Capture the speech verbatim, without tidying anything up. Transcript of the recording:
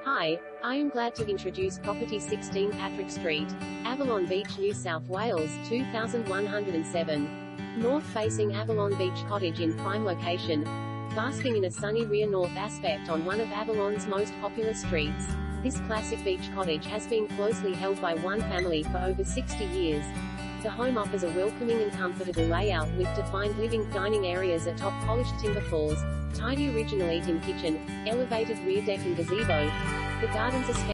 Hi, I am glad to introduce Property sixteen Patrick Street, Avalon Beach, New South Wales, two thousand one hundred seven. North-facing Avalon Beach Cottage in prime location, basking in a sunny rear north aspect on one of Avalon's most popular streets. This classic beach cottage has been closely held by one family for over sixty years. The home offers a welcoming and comfortable layout with defined living, dining areas atop polished timber floors, tidy original eat-in kitchen, elevated rear deck and gazebo. The gardens are